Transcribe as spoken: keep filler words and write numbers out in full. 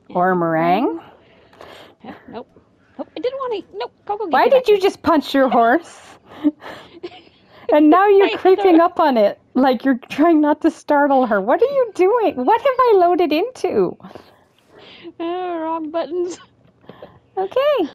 Or meringue. Yeah, nope. Nope, I didn't want to. Nope, go, go, get Why get did back you there. just punch your horse? And now you're I creeping thought- up on it like you're trying not to startle her. What are you doing? What have I loaded into? Oh, wrong buttons. Okay.